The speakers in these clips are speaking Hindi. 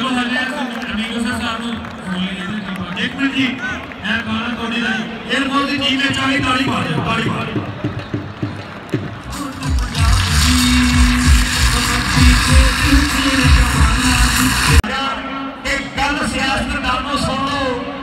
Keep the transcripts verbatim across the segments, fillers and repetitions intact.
चलो हजे अमीगो से सानू सुन लीजिए एक मिनट जी मैं गाना थोड़ी दा एयरफोर्स की टीम में चाली ताली मार दो ताली मार एक गल सियासतदान नु सुन लो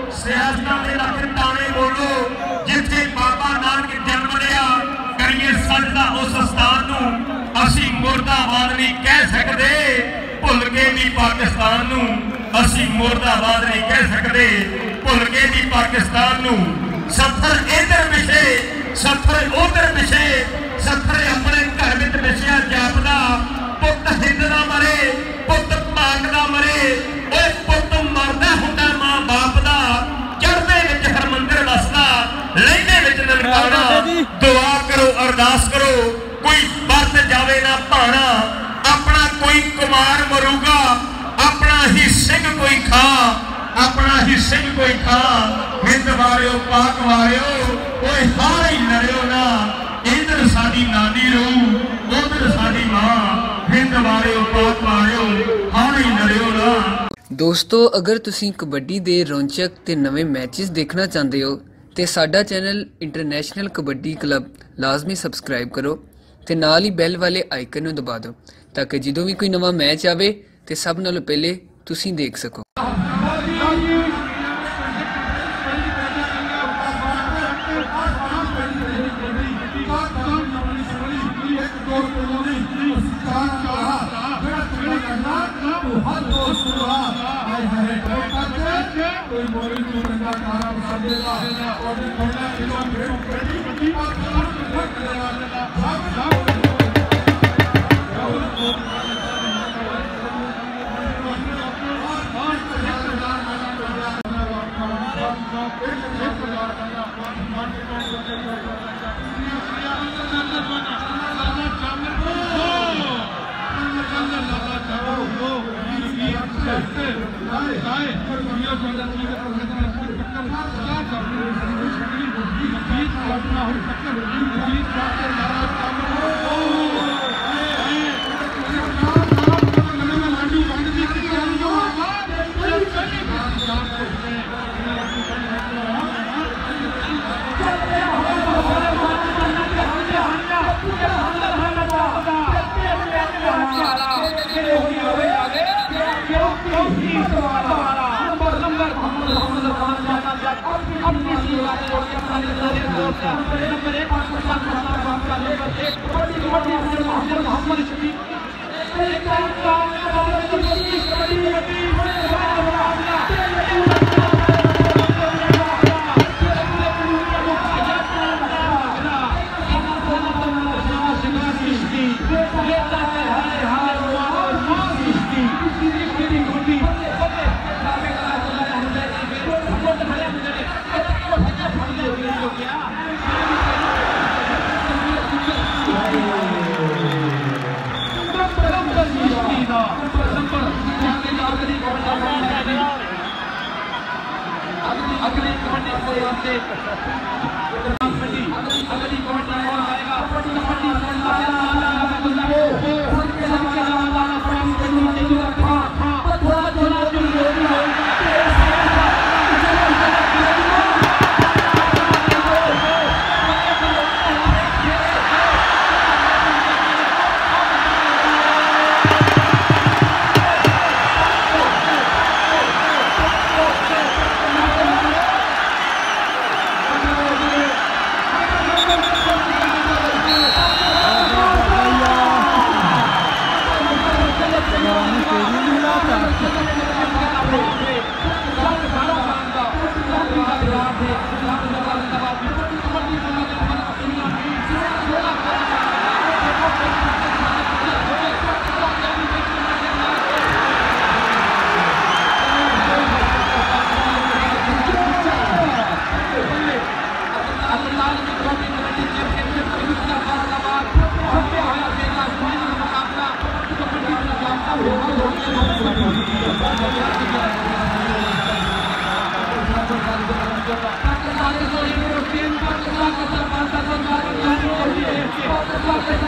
सियासत दे लख ताने बोलो जिथे बाबा नानक जन्म लिया करिए सजदा उस स्थान नु असी मुर्दाबाद नहीं कह सकते भुल के भी पाकिस्तान नू असी मुर्दाबाद नहीं कह सकते भुल के भी पाकिस्तान नू सफर इधर पिछे सफर उधर पिछे सफर अपने घर में पिछया जापदा पुत हिंद ना मरे पुत पाक ना मरे ओए पुत मरदा हुंदा मां बाप दा चढ़दे विच हरमंदिर वसदा लैंदे विच ननकाना दुआ करो अरदास करो कोई बरत जावे ना भाना अपना कोई कुमार मरूगा अपना ही सिंह कोई खा अपना ही सिंह कोई खा हिंद वारियो पाक वारियो कोई हार ही लड़ियो ना इधर साडी नानी रू उधर साडी मां हिंद वारियो पाक वारियो हार ही लड़ियो ना। दोस्तों अगर तुसी कबड्डी दे रोचक ते नवे मैचेस देखना चाहते हो तो साडा चैनल इंटरनेशनल कबड्डी क्लब लाजमी सबसक्राइब करो ते नाल ही बैल वाले आइकन नूं दबा दो ताकि जो भी कोई नवा मैच आवे तो सब नालों पहले तुसी देख सको।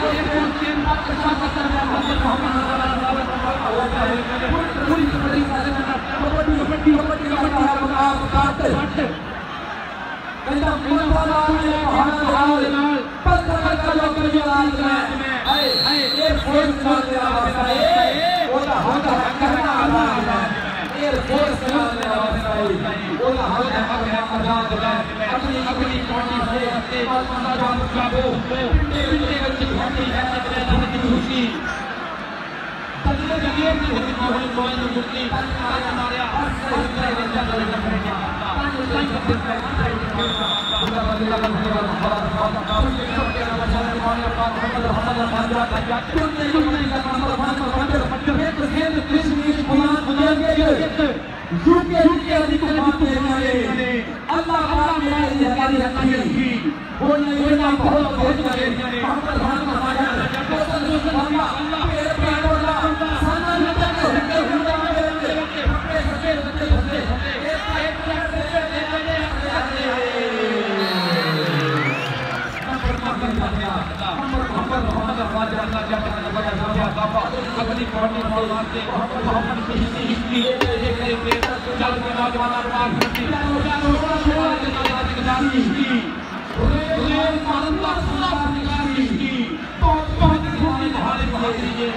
पूरी आप काट कहता मुसलमान ने हाथ हाल पत्थर का जो करियो आज में हाय हाय ये फोर्स का तेरा वास्ता है ओला हक हक करना आजाद है ये फोर्स का तेरा वास्ता है ओला हक हक करना आजाद है अपनी अपनी पार्टी से आत्मा जान जाबो पिंडे पिंडे की पार्टी है तेरे की खुशी तजले जगे की होती मोहन मोहन मुक्ति मारे मारे हर बंदा लड़का करेगा अपनी पार्टी से मोहम्मद की हिस्ट्री चल के नौजवान पास करती हिस्ट्री बहुत बहुत भारी बहादुरी है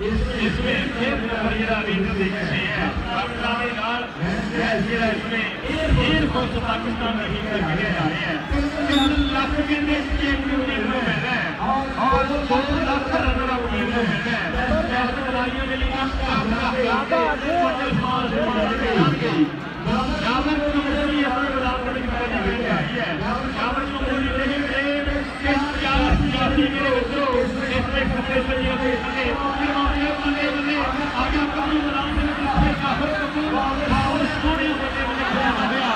इसमें फिर मेरा वीडियो देखते हैं पाकिस्तानी नाल ऐसे इसमें फिर कुछ पाकिस्तान नहीं करके आ रहे हैं तीन लाख के देश के टीम में है और दो लाख रन का टीम में है ऐसे खिलाड़ियों के लिए ज्यादा मार मार के आ गई यावर को भी हमें बराबर करने की बात आई है यावर को बोली रही है कि क्या सियासी के उधरो इसमें खतरे से ये फिर मामले बने बने आगे कभी बराबर में काफी कपूर और सोने बने बने आ गया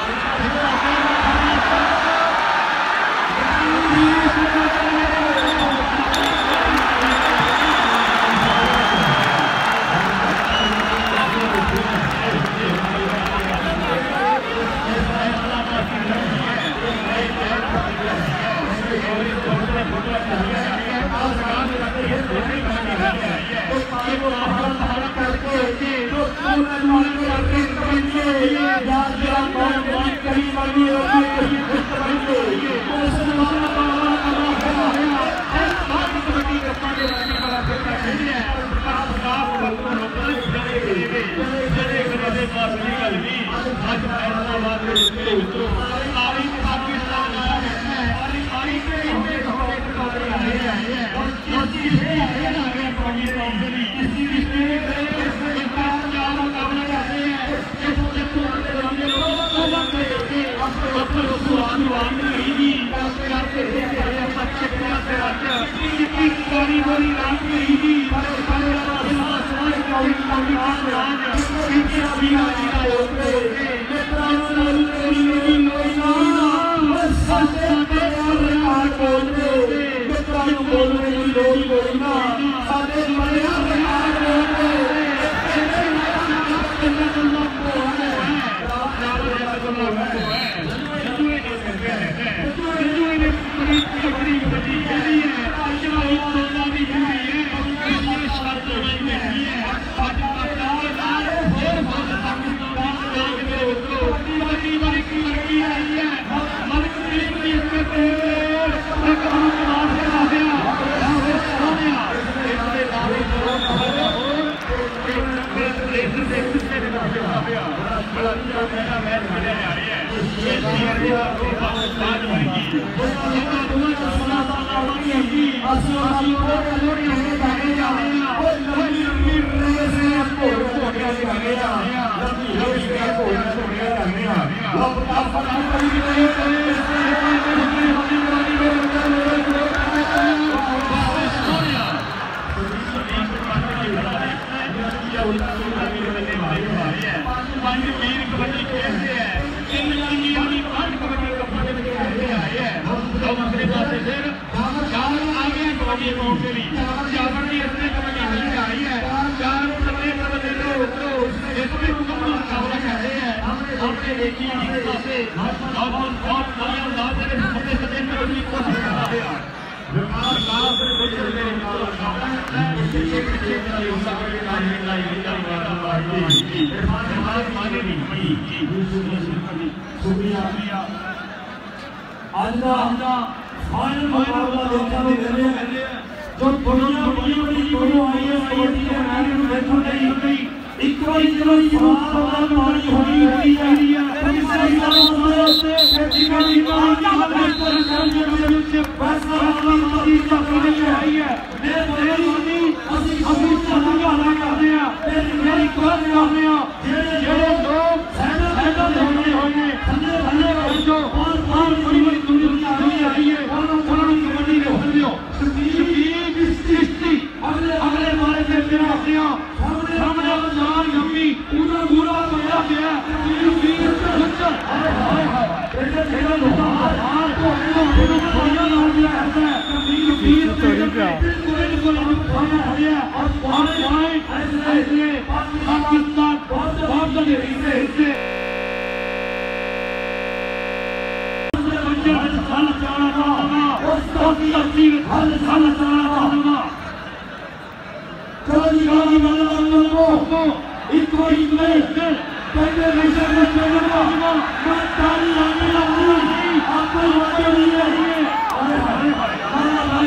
Hallelujah.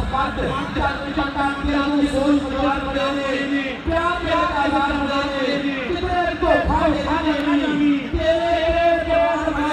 पद चलता तेरा सोच विचार बड़े ने प्यार के आधार बड़े ने कितने तो भाव खाने नहीं तेरे प्यार में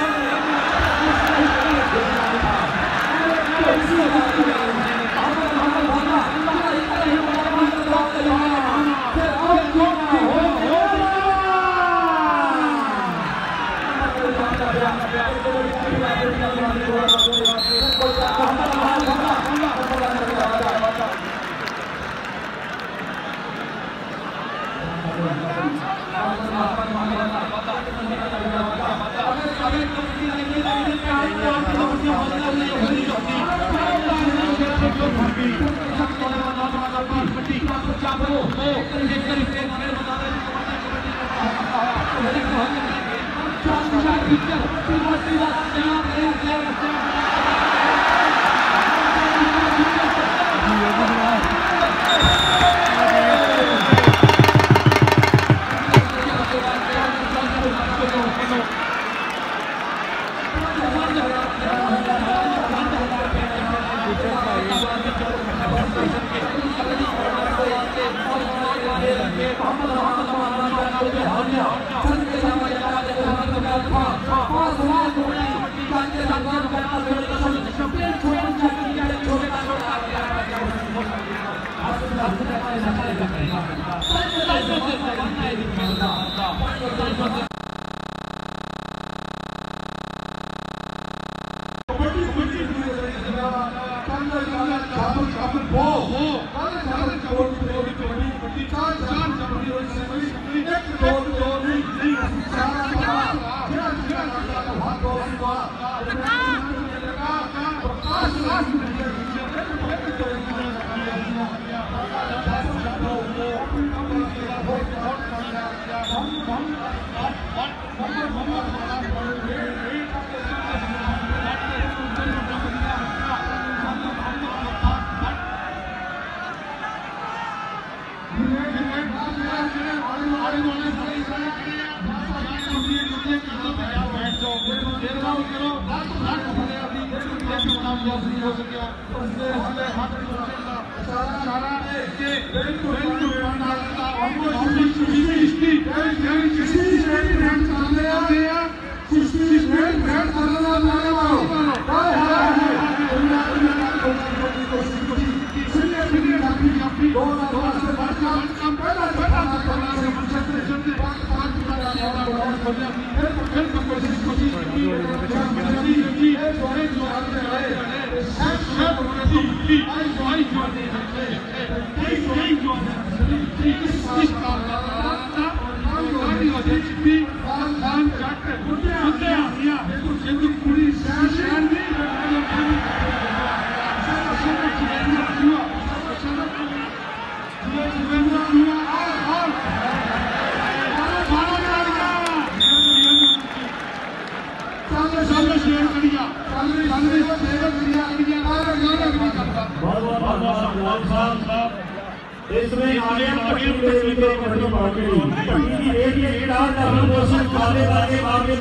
इसमें आगे आगे के कबड्डी पार्टी की एक ये डेढ़ हाथ का कोशिश आगे आगे आगे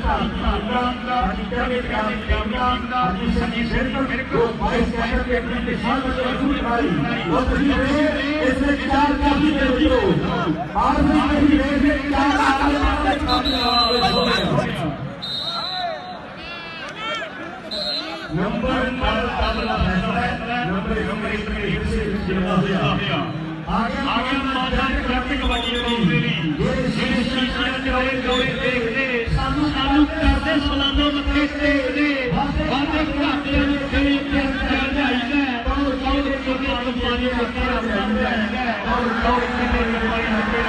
नंबर नंबर आगे आगे मैदान करते कबड्डी मेरी ये शीशियां जोड़े जोड़े देखते सानू सानू करते सलामो मथे देखते बातें करते खेल के चल जाइए और दौड़ के पानी होता है और दौड़ के पानी होता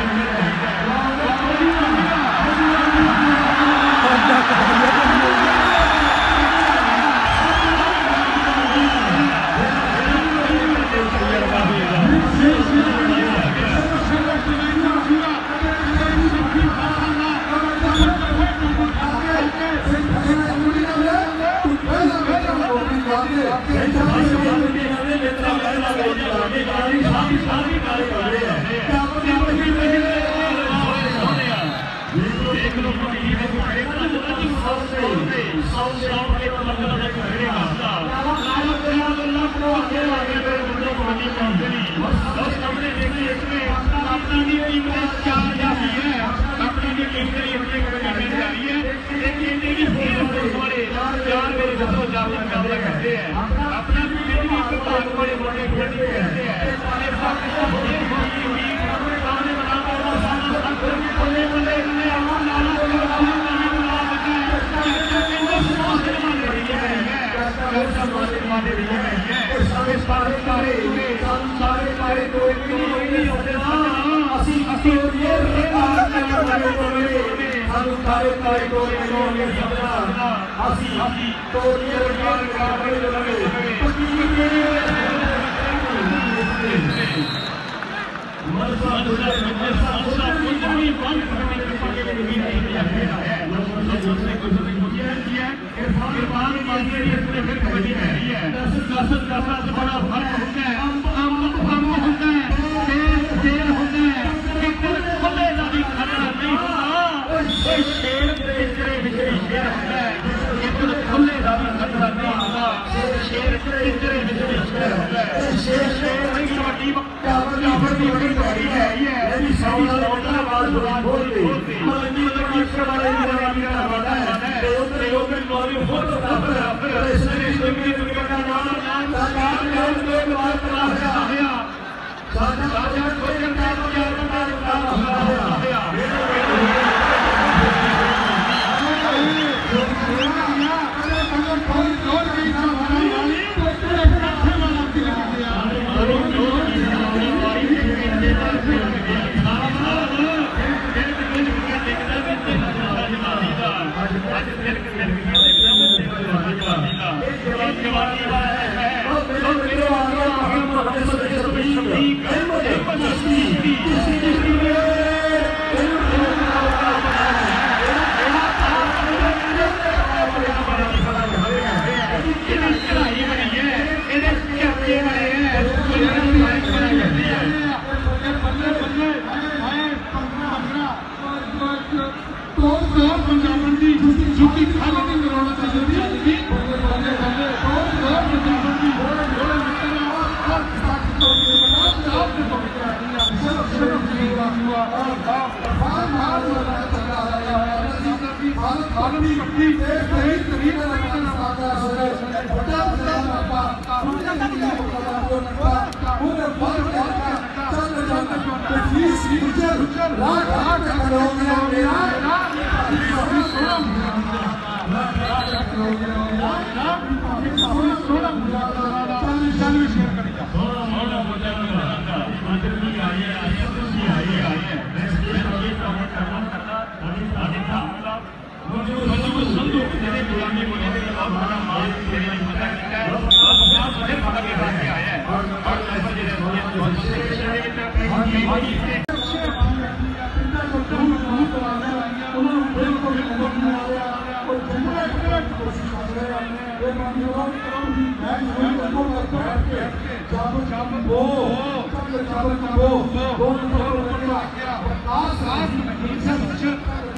Go, go, go, go, go, go, go, go, go,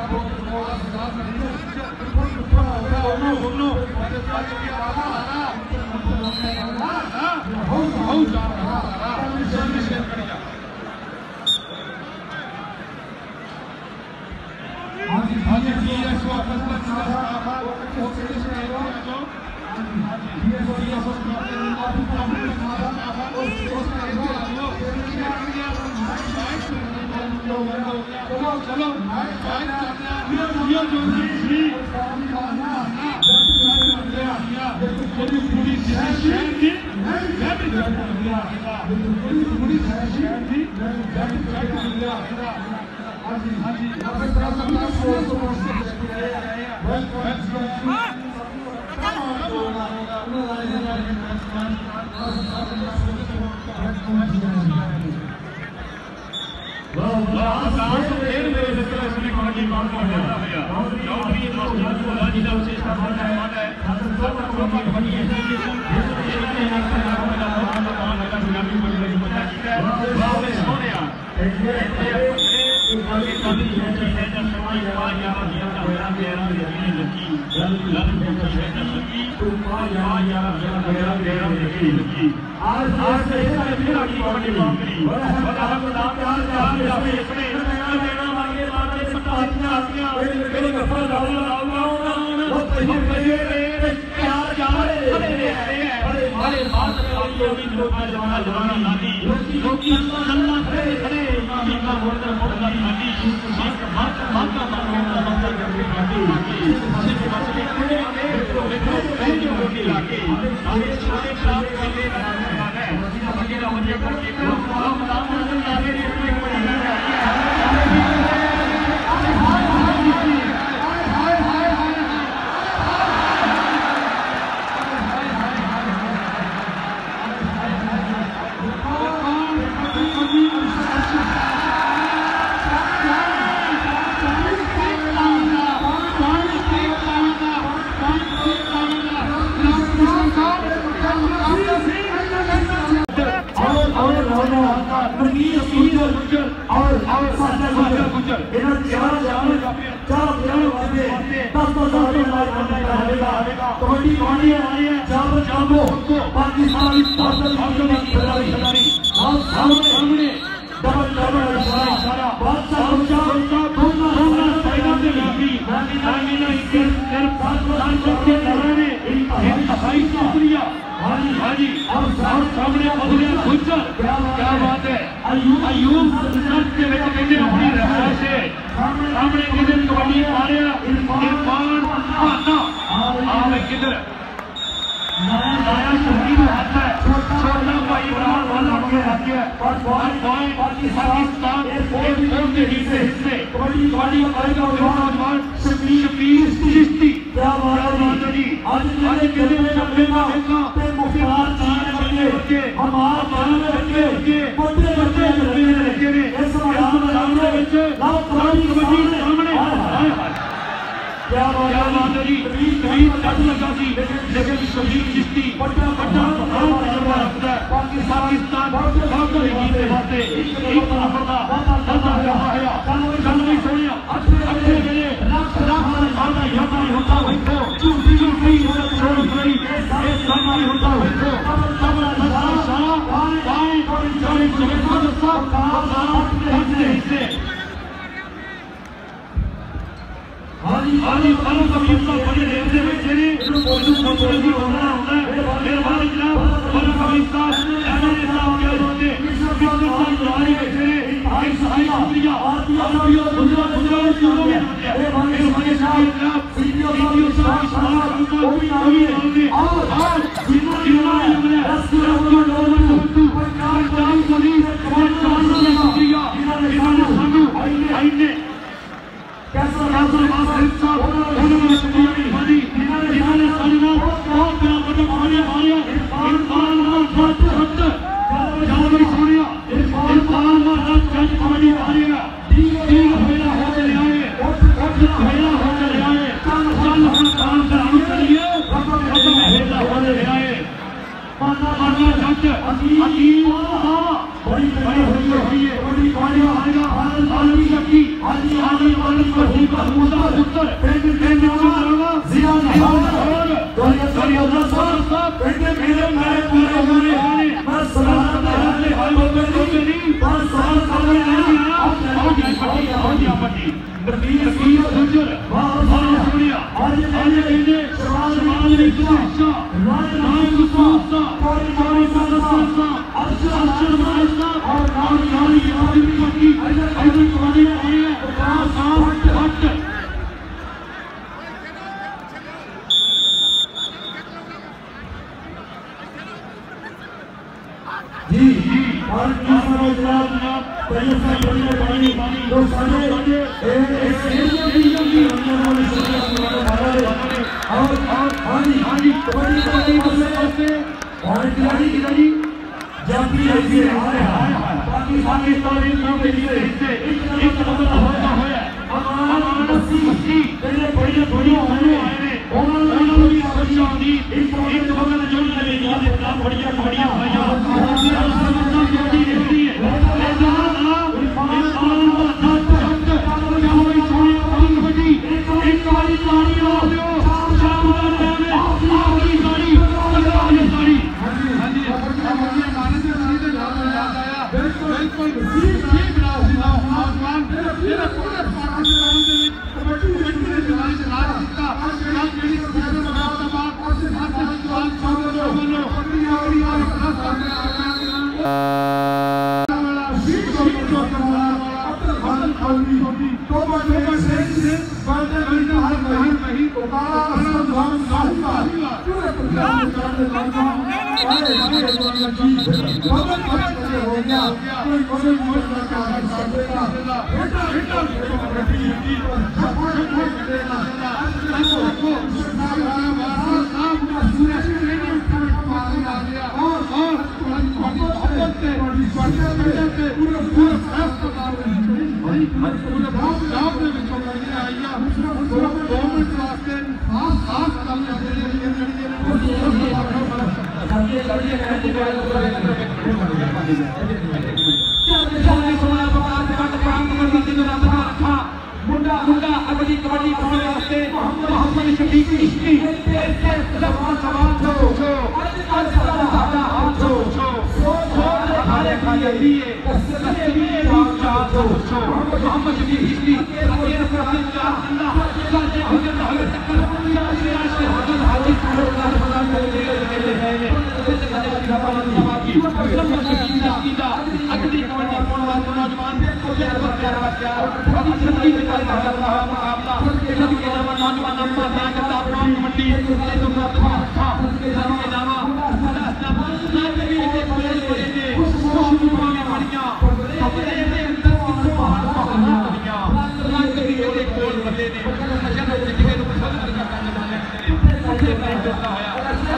Amin. बड़ी बड़ी हुई है हुई है बड़ी कौन आएगा भारत आलमी शक्ति हाजी हाजी वाली को ही का मुद्दा उत्तर पेंड पेंड होगा जिया जहान दुनिया दुनिया साहब पेंड मेरे मेरे पूरे हमारे बस सलाम हाले हाले नहीं बस साल साल नहीं आओ जाए पट्टी आओ जाए पट्टी नबी नबी हुजूर वाह वाह शुक्रिया आज आज ये शमाल शमाल इस्सा राज राज इस्सा कोई कोई सा अच्छा अच्छा और नाम नाम की आदमी की ऐसी कहानी है प्रकाश साहब हट जी जी और तीसरा जनाब पैसा बड़े पानी तो सारे ए ए और और हां हां कबड्डी कबड्डी से और खिलाड़ी खिलाड़ी जब भी ऐसे आ रहा है पाकिस्तानी तारीख में हिस्से एक मतलब होता है अमान मस्ती मस्ती पहले पहले बड़ी होने ऑनलाइन की समस्या थी एक एक बगल जोड़ लगेगी इतना बढ़िया बढ़िया भैया समस्या जोड़ी रहती है ऐसा ना इंसान का धक धक क्या हुई छोड़ी पानी बजी एक वाली ताली हो शाम का टाइम है आपकी ताली आपकी ताली हां जी हां जी बिल्कुल ठीक ठीक नौजवान मेरा पूरे पाकिस्तान में कबड्डी कबड्डी के खिलाड़ी से राज जीता आज मेरी प्यारे मुबारकबाद और से पाकिस्तान छोड़ो बोलो कबड्डी और यार तो बड़े से से बड़े बड़े हर महीने में उतारा असर हम गाऊंगा पूरे पंजाब में गाऊंगा अरे बहुत अच्छे हो गया कोई कोई मोड़ का साथेगा बेटा बेटा कबड्डी की सपोर्ट देना सबको नाम का पूरा स्टेडियम मांगा गया और और मोहब्बत से बड़े से पूरा पूरा अस्पताल में भाई पूरे गांव में विचो करने आया गवर्नमेंट वास्ते खास खास करने के लिए करके करके चलने सोना बकार का काम करने की जरूरत था मुंडा मुंडा कबड्डी कबड्डी खेलने वास्ते मोहम्मद शफीक इश्की जवान सवाल छो छो आज सादा हाथ छो छो हमारे खाने लिए तस्वीर बात चाह छो छो मोहम्मद शफीक इश्की अकेले करते जा अल्लाह करते हुए हमें टक्कर या से हजरत हाजी सल्लल्लाहु अलैहि वसल्लम हैं जैसे कहते हैं बाबा की मोहम्मद शफीक इश्की अगली कबड्डी खेलने वाले नौजवान को प्यार प्यार प्यार अभी संगीत का रहा मुकाबला सभी के नाम नौजवान नंबर बयान करता है कबड्डी ये तो था उसके अलावा नाम भी के बड़े बड़े ने खुशबू में बढ़िया अपने में अंदर की बाहर बहाना बढ़िया नाम भी के गोल बदले ने जन्नत जिंदगी को खत्म करने का उसे टाइम देता है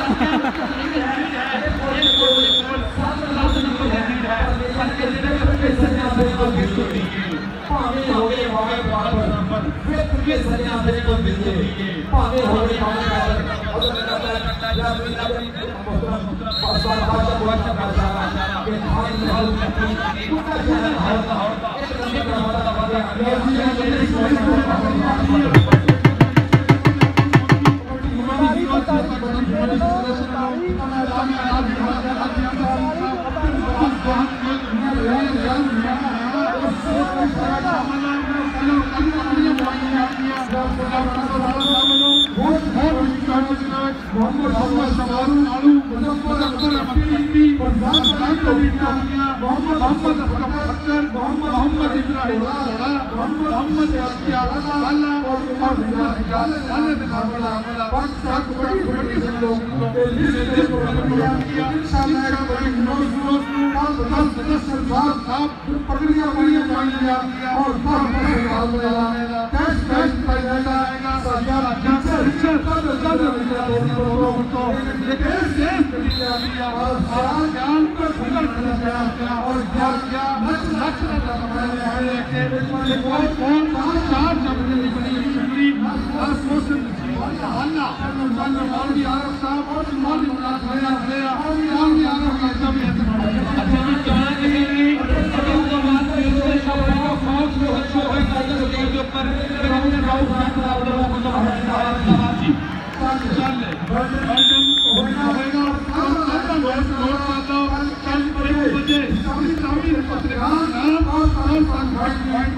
ये गोल गोल सात नंबर जदीद है सबके जिले में सन्या से बिल्कुल पावे हो गए पावे पावे नंबर वे के सन्या से को बिल्कुल पावे हो गए पावे पासा पासा पासा पासा के खान में हल करती टूटा जाना होता होता एक मोहम्मद मोहम्मद सवारू आलू मुजफ्फर अख्तर मक्की पंजाब बैंक का दिया मोहम्मद मोहम्मद अख्तर मोहम्मद मोहम्मद इब्राहिम सोड़ा मोहम्मद मोहम्मद यासिया अल्लाह और और अल्लाह ने मामला पाकिस्तान को बड़ी बड़ी से लोग लिस्ट को किया इंशाल्लाह बड़ी नौजवान काल काल सदस्य साहब प्रक्रिया बढ़िया बढ़िया और मामला कैश कैश पैसा आएगा सजाला कैंसर सब सब तो लेकिन देश दुनिया और ज्ञान को फुल कर और ज्ञान क्या लक्ष्य लक्ष्य बनाने वाले के कोई कौन चार शब्द बनी शुक्री और सोशल अल्लाह अल्लाह मौलवी आरफ साहब और मौलवी मुनाफिया है और मौलवी आरफ का सब अच्छा जी चला के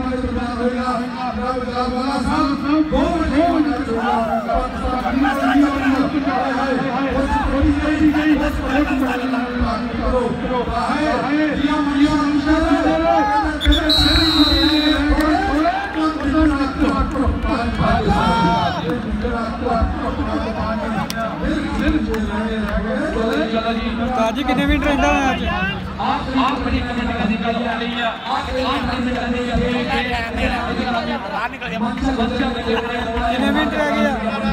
जी कितने मिनट रहता है आज कितने मिनट रह गया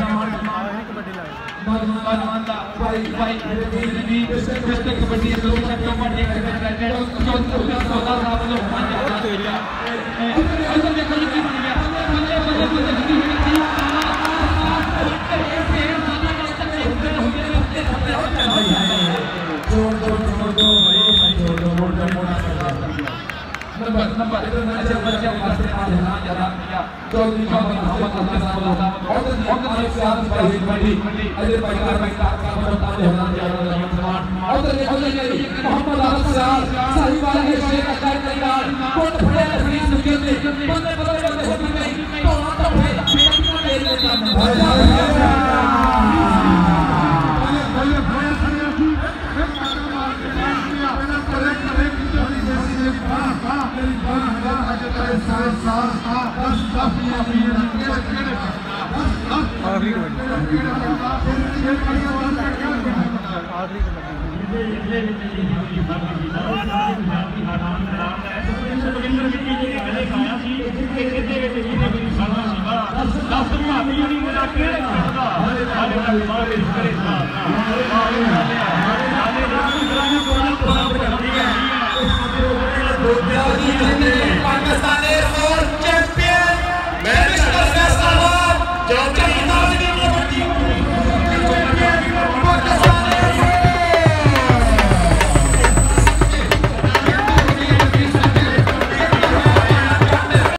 नंबर नंबर अच्छा बच्चे वास्ते आज ध्यान ज्यादा किया चौधरी मोहम्मद मोहम्मद अब्दुल और मोहम्मद अली साहब भाई बड़ी अजय भाई का भाई का का बता ध्यान ज्यादा समान और देखो जी मोहम्मद अली साहब सही बात है शेख अकार करेगा कोट फड़े फड़ी सुके थे बंदे बंदे बंदे होती नहीं तो तो भाई ले लेता आखिरी दस